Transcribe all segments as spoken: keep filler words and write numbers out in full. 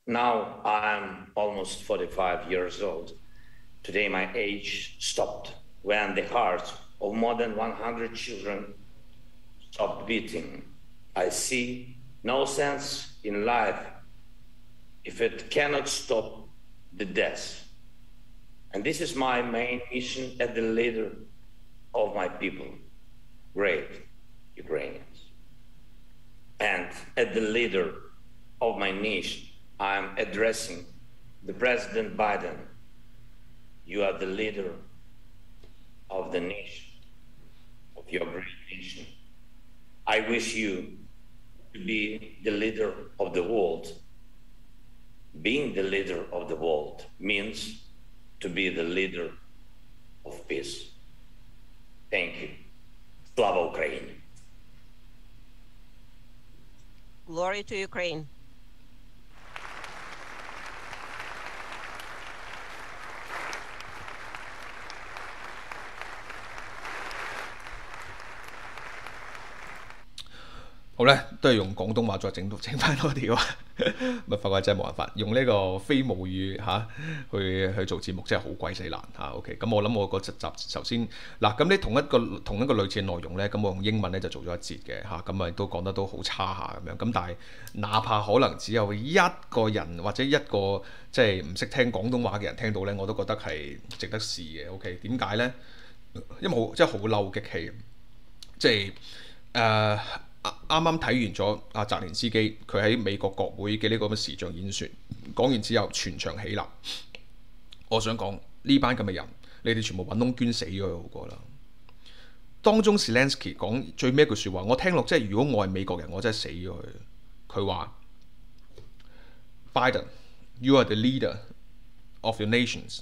Now I'm almost forty-five years old. Today my age stopped when the hearts of more than one hundred children stopped beating. I see no sense in life if it cannot stop the death. And this is my main mission as the leader of my people, great Ukrainians. And as the leader of my nation, I'm addressing the President Biden. You are the leader of the nation, of your great nation. I wish you to be the leader of the world. Being the leader of the world means to be the leader of peace. Thank you. Slava Ukraini. Glory to Ukraine. 好咧，都係用廣東話再整整翻多條啊！咪發覺真係冇辦法，用呢個非母語嚇、啊、去去做節目，真係好鬼死難嚇。OK，咁我諗我個集集首先嗱，咁你同一個同一個類似嘅內容咧，咁我用英文咧就做咗一節嘅嚇，咁啊都講得都好差下咁樣。咁但係哪怕可能只有一個人或者一個即係唔識聽廣東話嘅人聽到咧，我都覺得係值得試嘅。OK， 點解咧？因為好即係好嬲激氣，即係誒。呃啱啱睇完咗阿澤連斯基佢喺美國國會嘅呢個咁嘅視像演說，講完之後全場起立。我想講呢班咁嘅人，你哋全部揾窿捐死咗佢好過啦。當中 Zelensky 講最尾一句説話，我聽落即係如果我係美國人，我真係死咗佢。佢話 Biden, you are the leader of your nations.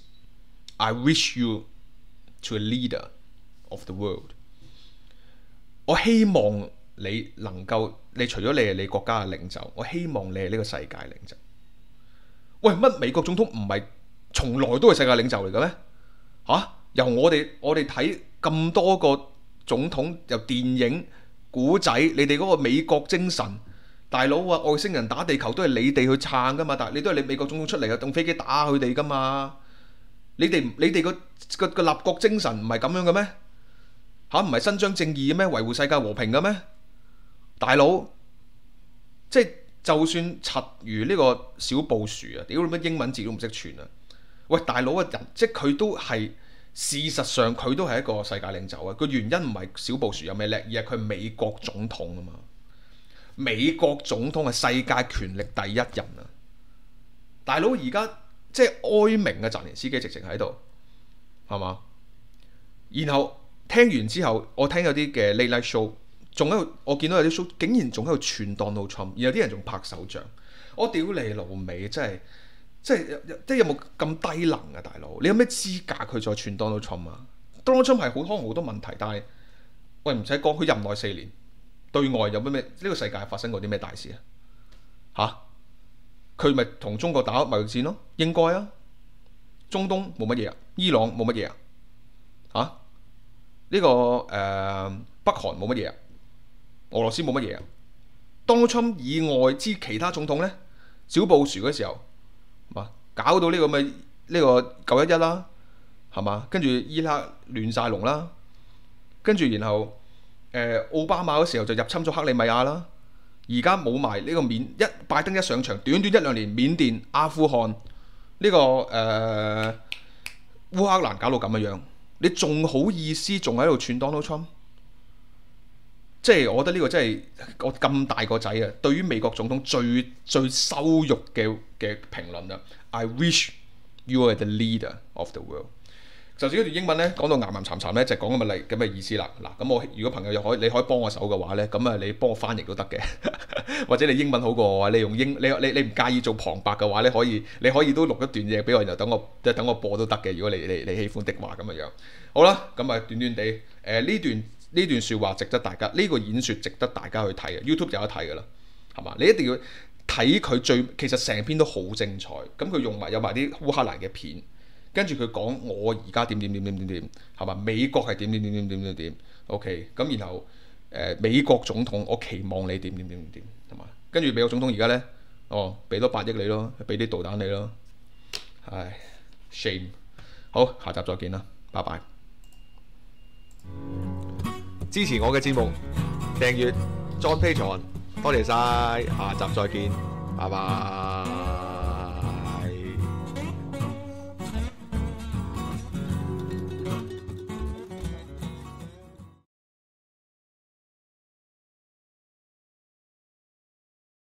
I wish you to a leader of the world. 我希望你能夠，你除咗你係你國家嘅領袖，我希望你係呢個世界領袖。喂，乜美國總統唔係從來都係世界領袖嚟嘅咩？嚇、啊！由我哋我哋睇咁多個總統，由電影、古仔，你哋嗰個美國精神，大佬啊，外星人打地球都係你哋去撐噶嘛？但係你都係你美國總統出嚟啊，用飛機打佢哋噶嘛？你哋你哋個個個立國精神唔係咁樣嘅咩？嚇，唔係伸張正義嘅咩？維護世界和平嘅咩？大佬，即係就算柒如呢個小布殊啊，屌你乜英文字都唔識串啊！喂，大佬啊，人即係佢都係事實上佢都係一個世界領袖啊！個原因唔係小布殊有咩叻，而係佢係美國總統啊嘛！美國總統係世界權力第一人啊！大佬而家即係哀鳴嘅澤連斯基直情喺度，係嘛？然後聽完之後，我聽有啲嘅 late night show。仲喺度，我見到有啲 show 竟然仲喺度串 Donald Trump，然後啲人仲拍手掌。我屌你老味，真係，即係即係有冇咁低能啊，大佬？你有咩資格佢再串 Donald Trump 啊 ？Donald Trump 係好可能好多問題，但係喂唔使講，佢任內四年對外有咩咩？呢、這個世界發生過啲咩大事啊？吓？佢咪同中國打貿易戰咯？應該啊。中東冇乜嘢啊，伊朗冇乜嘢啊，嚇、啊？呢、這個誒、呃、北韓冇乜嘢啊。俄羅斯冇乜嘢啊。Donald Trump以外之其他總統呢，小布殊嗰時候，嘛搞到呢個咪呢、呢個九一一啦，係嘛？跟住伊拉克亂晒龍啦，跟住然後誒、呃、奧巴馬嗰時候就入侵咗克里米亞啦。而家冇埋呢個緬一拜登一上場，短短一兩年，緬甸、阿富汗呢、呢個誒、呃、烏克蘭搞到咁嘅樣，你仲好意思仲喺度串 Donald Trump？即係我覺得呢個真係我咁大個仔啊，對於美國總統最最羞辱嘅嘅評論啊 ！I wish you are the leader of the world。就算嗰段英文咧講到岩岩慘慘咧，就講咁嘅例咁嘅意思啦。嗱，咁我如果朋友又可以你可以幫我手嘅話咧，咁啊你幫我翻譯都得嘅，或者你英文好過我，你用英你你你唔介意做旁白嘅話咧，可以你可以都錄一段嘢俾我，然後等我即係等我播都得嘅。如果你你你喜歡的話咁嘅樣，好啦，咁啊短短地誒呢段。呢段説話值得大家，呢、這個演説值得大家去睇嘅 ，YouTube 有得睇㗎啦，係嘛？你一定要睇佢最，其實成篇都好精彩。咁佢用埋有埋啲烏克蘭嘅片，跟住佢講我而家點點點點點點，係嘛？美國係點點點點點點點 ，OK。咁然後誒、呃、美國總統，我期望你點點點點點，係嘛？跟住美國總統而家咧哦，俾多八億你咯，俾啲導彈你咯，唉 ，shame。好，下集再見啦，拜拜。 支持我嘅節目，訂閱 John Patreon，多謝晒，下集再見，拜拜。